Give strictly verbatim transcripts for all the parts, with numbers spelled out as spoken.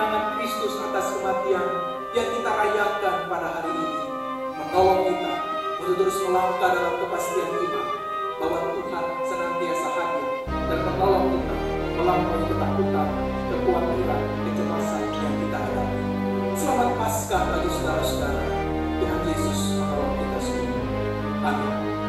kemenangan Kristus atas kematian yang kita rayakan pada hari ini menolong kita untuk terus melangkah dalam kepastian iman bahwa Tuhan senantiasa hadir dan menolong kita melampaui ketakutan, kekhawatiran, kecemasan yang kita hadapi. Selamat Paskah bagi saudara-saudara. Tuhan Yesus menolong kita semua. Amin.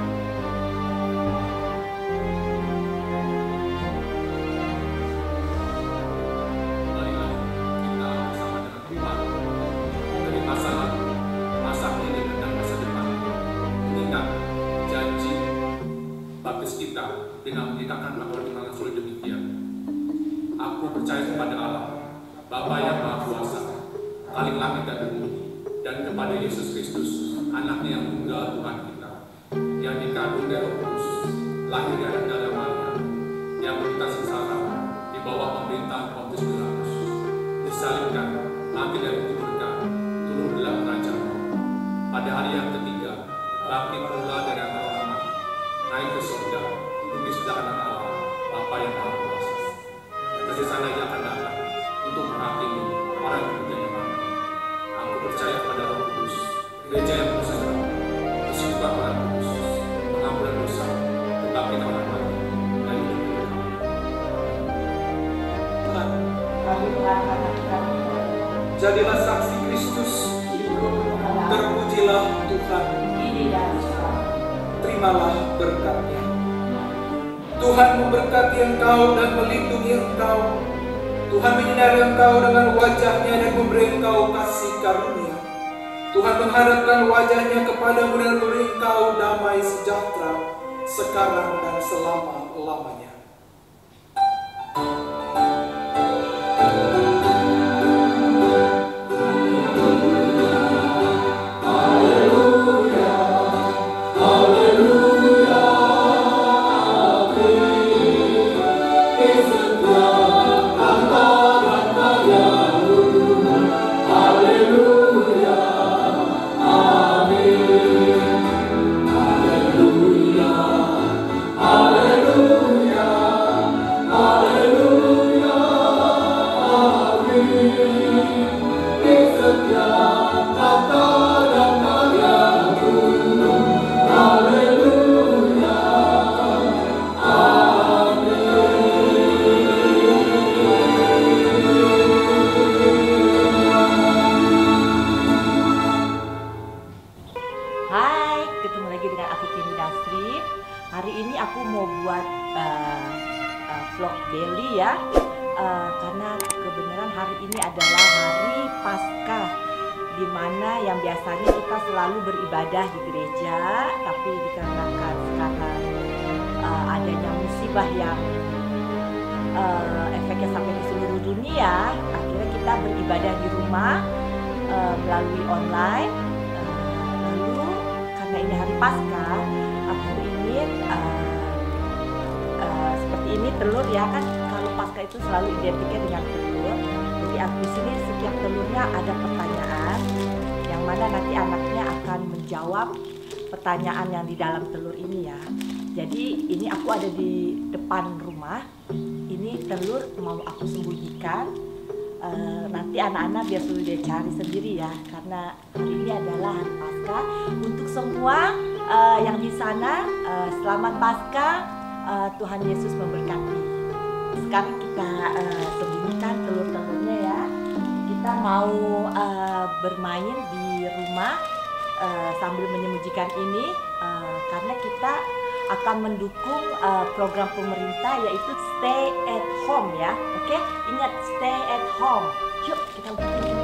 Dengan menitahkan lapor dengan sulit demikian. Aku percaya kepada Allah, Bapa yang Maha Kuasa, Khalik langit dan bumi, dan kepada Yesus Kristus, Anaknya yang tunggal Tuhan kita, yang dikandung dari Roh Kudus, lahir dari darah Maria, yang menderita sengsara di bawah pemerintahan Pontius Pilatus, disalibkan, mati dari kuburkan, turun dalam kerajaan Roh. Pada hari yang ketiga, bangkit pula dari antara orang mati, naik ke surga, di sebelah kanan Allah, Bapa yang Maha Kuasa. Dari sana ia akan datang untuk menghakimi orang yang berjaya mati. Aku percaya pada Roh Kudus, gereja yang bersama, persekutuan orang kudus, pengampunan dosa, kebangkitan orang mati, dan hidup kekal. Tuhan, kami mengatakan, jadilah saksi Kristus, terpujilah Tuhan, terimalah berkat-Nya. Tuhan memberkati engkau dan melindungi engkau. Tuhan menyinari engkau dengan wajah-Nya dan memberi engkau kasih karunia. Tuhan menghadapkan wajah-Nya kepadamu dan memberi engkau damai sejahtera sekarang dan selama-lamanya. Hari ini aku mau buat uh, uh, vlog daily ya, uh, karena kebenaran hari ini adalah hari Paskah, dimana yang biasanya kita selalu beribadah di gereja, tapi dikarenakan sekarang uh, adanya musibah yang uh, efeknya sampai di seluruh dunia, akhirnya kita beribadah di rumah uh, melalui online. Uh, lalu karena ini hari Paskah, aku ingin uh, uh, seperti ini telur ya, kan kalau Paskah itu selalu identiknya dengan telur. Jadi aku di sini setiap telurnya ada pertanyaan yang mana nanti anaknya akan menjawab pertanyaan yang di dalam telur ini ya. Jadi ini aku ada di depan rumah. Ini telur mau aku sembunyikan. Uh, nanti anak-anak biar suruh dia cari sendiri ya, karena hari ini adalah hari Paskah. Untuk semua uh, yang di sana, uh, selamat Paskah, uh, Tuhan Yesus memberkati. Sekarang kita uh, sembunyikan telur-telurnya ya. Kita mau uh, bermain di rumah uh, sambil menyembunyikan ini, uh, karena kita akan mendukung uh, program pemerintah yaitu Stay at Home ya. Oke, ingat stay at home. Yuk kita buka.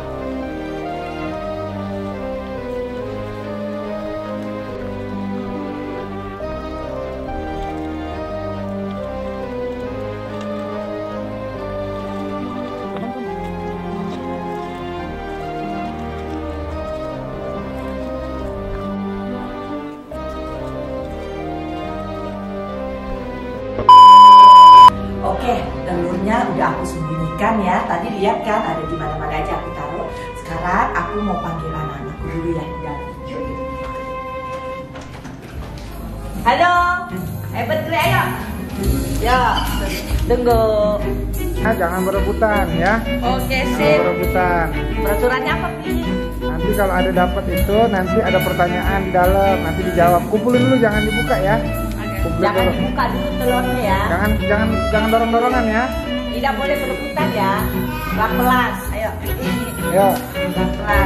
Oke, telurnya udah aku sembunyikan ya. Tadi lihat kan ada di mana-mana aja aku taruh. Sekarang aku mau panggil anak-anakku dulu ya di dalam. Yuk, yuk. Halo, hebat gue ayo. Ya, tunggu. Nah, jangan berebutan ya. Oke, Jangan sip. berebutan. Peraturannya apa, Pi? Nanti kalau ada dapat itu, nanti ada pertanyaan di dalam, nanti dijawab. Kumpulin dulu, jangan dibuka ya. Kumpulin Jangan dulu. dibuka dulu telurnya ya. Jangan jangan jangan dorong-dorongan ya. Tidak boleh berebutan ya. Pelan-pelan. Ayo. Ayo. Pelan-pelan.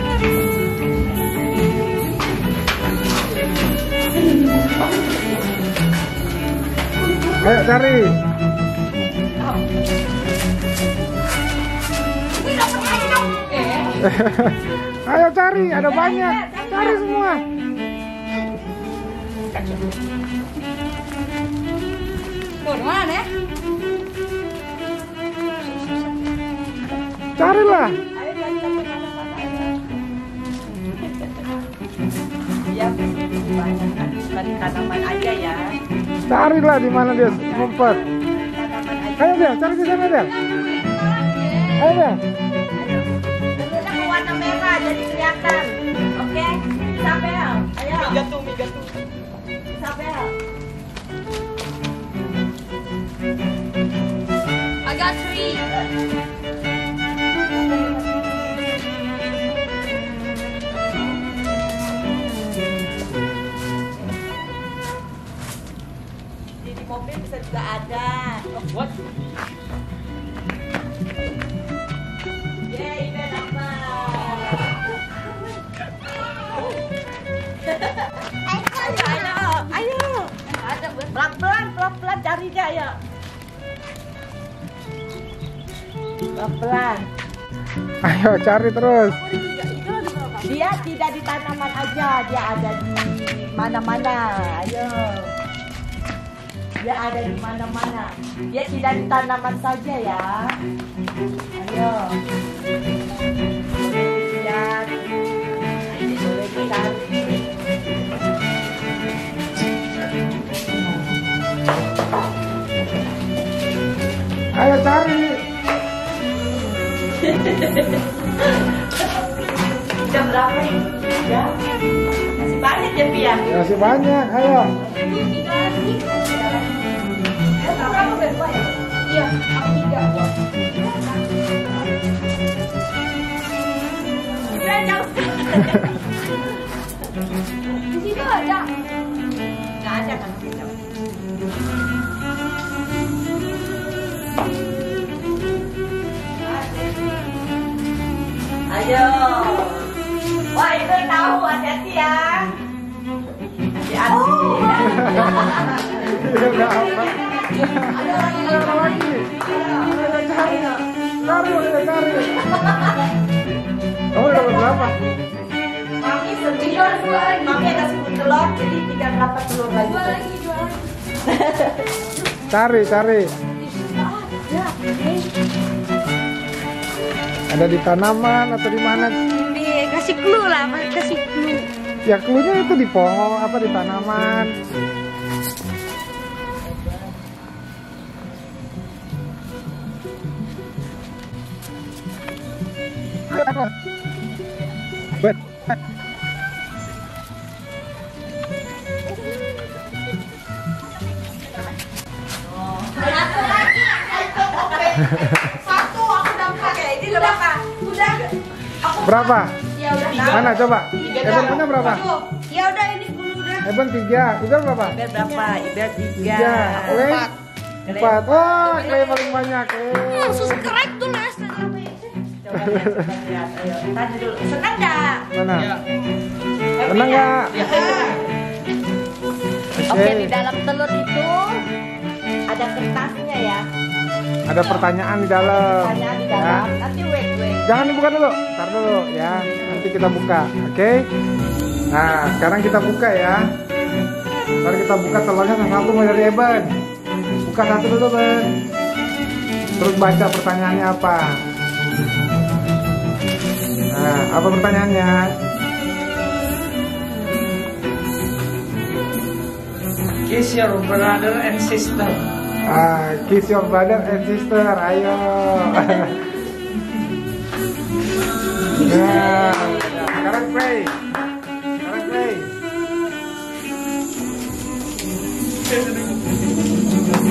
Ayo cari. Ayo cari, ada banyak. Cari semua. Mana? Carilah. Ayo cari Ya, banyak kan cari tanaman aja ya. Carilah di mana dia ngumpet. Tanaman aja. Ayo Del, cari di sana Del. Ayo Del. Telurnya berwarna merah jadi kelihatan. Oke? Isabel, ayo. Migatu, migatu. Isabel. I got three. Di mobil bisa juga ada. What? Yeay, Iben apa? Ayo, ayo, ayo. Ada pelan-pelan, pelan-pelan carinya ayo. Pelan-pelan. Ayo cari terus. Dia tidak di tanaman aja, dia ada di mana-mana. Ayo. Dia ada di mana-mana. Dia tidak di tanaman saja ya. Ayo. Boleh lihat. Boleh dicari. Ayo cari. Jam berapa ini? Ya. Masih banyak ya, Pia? Masih banyak. Ayo. Kamu berdua ya? Iya, aku tiga. Saya jauh. Di situ ada. Nggak ada kan? Ayo. Wah, itu tahu, hati-hati ya. Hati-hati. Udah apa? Ada lagi, ada lagi. Ayo cari. Cari, udah cari. Kamu dapat berapa? Mami sembilan, mami ada sepuluh telur, jadi tinggal berapa telur lagi? Dua lagi, dua lagi. Cari, cari. Ada di tanaman atau di mana? Nih, kasih clue lah, Mas. Kasih clue. Ya cluenya itu di pohon apa di tanaman. Bet. Satu lagi, satu aku dapat ya. Ini berapa? Udah. Aku Berapa? Ya udah. Mana coba? Eben punya berapa? Ya udah ini sepuluh udah. Eben tiga. Ibel berapa? Ibel berapa? Ibel tiga. Tiga. Oke. Empat. Oh, Clay paling banyak. Eh. Subscribe tuh, Mas. Coba lihat, coba lihat. Ayo, tadi dulu. Senang nggak? Mana? Happy Senang nggak? Oke, di dalam telur itu ada kertasnya ya. Ada pertanyaan di dalam. Pertanyaan di Ya. dalam. Nanti wait wait. Jangan dibuka dulu. Ntar dulu ya. Nanti kita buka. Oke. Nah, sekarang kita buka ya. Ntar kita buka telurnya satu mulai dari Eben. Buka satu dulu, Ben. Terus baca pertanyaannya apa. Nah, apa pertanyaannya? Kiss your brother and sister. Ah, kiss your brother and sister. Ayo. Nah, sekarang play. Sekarang play.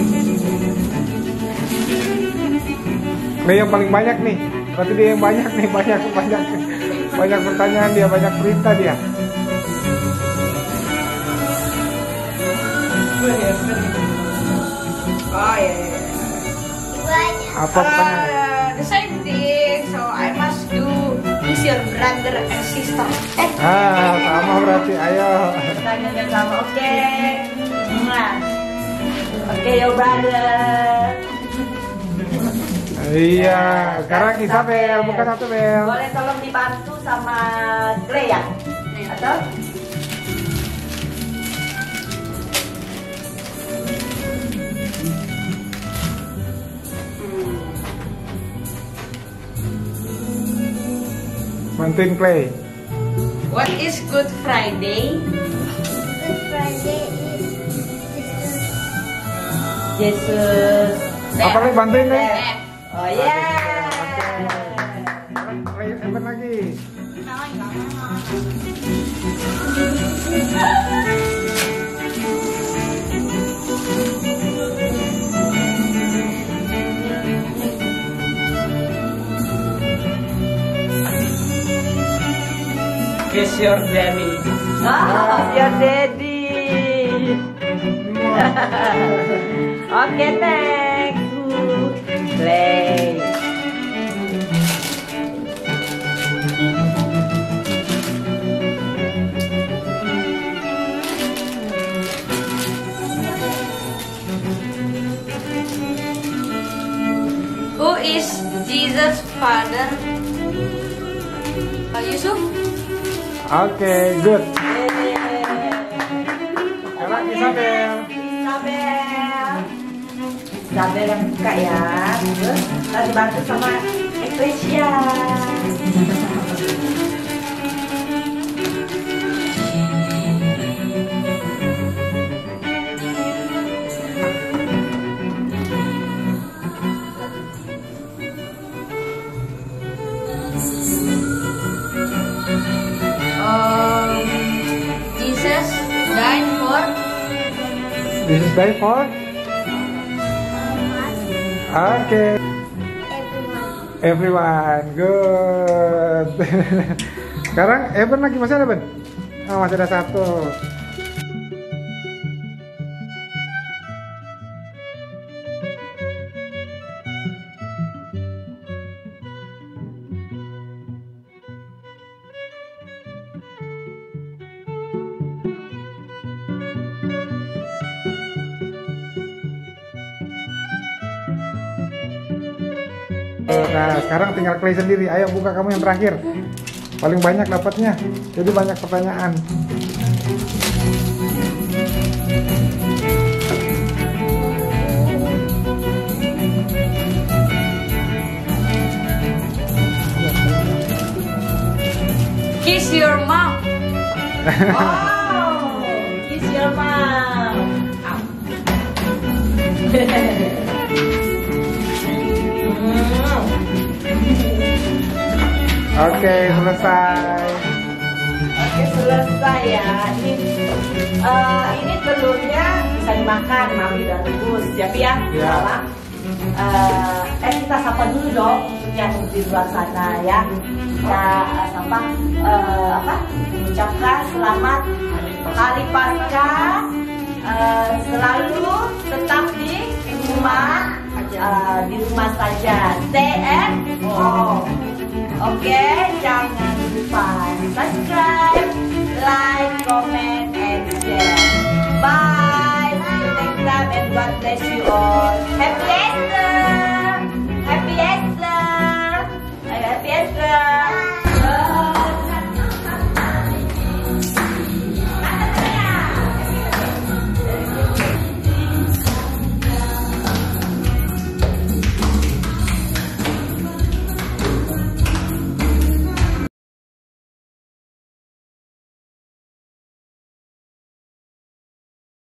Nih yang paling banyak nih. Berarti dia yang banyak nih, banyak banyak banyak pertanyaan dia, banyak perintah dia. Oh yeah. Apa pertanyaan? Uh, the same thing. So I must do kiss your brother and sister. Eh. Ah, sama berarti. Ayo. Tanya sama. Oke. Nah. Oke, your brother. Iya, sekarang Isabel, bukan satu Bel. Boleh tolong dibantu sama Clay ya? Atau? Bantuin Clay. What is Good Friday? Good Friday is Yesus. Apa lagi bantuin nih? Eh. Oh ya. Clay, Evan lagi. Kiss your daddy. Oh, your daddy. Oke, next. Play. Who is Jesus' father? Uh, Yusuf? Oke, good. Sekarang Isabel. Isabel. Isabel yang buka ya. Terus kita dibantu sama Ecclesia. Um, Jesus died for This is day for. Oke. everyone. Everyone, good. Sekarang Evan lagi masih ada Ben? Oh, masih ada satu. Nah, sekarang tinggal Clay sendiri. Ayo buka kamu yang terakhir. Paling banyak dapatnya. Jadi banyak pertanyaan. kiss your mom. Wow, kiss your mom. Oke, selesai. Oke, selesai ya. Ini eh, ini telurnya bisa dimakan, mami udah rebus. Siap ya? Ya. Salah. Eh, eh kita sapa dulu dong untuk yang di luar sana ya. Kita eh, sapa eh, apa? Mengucapkan selamat Hari Paskah. Eh, selalu tetap di rumah, eh, di rumah saja. Stay at home. Oke.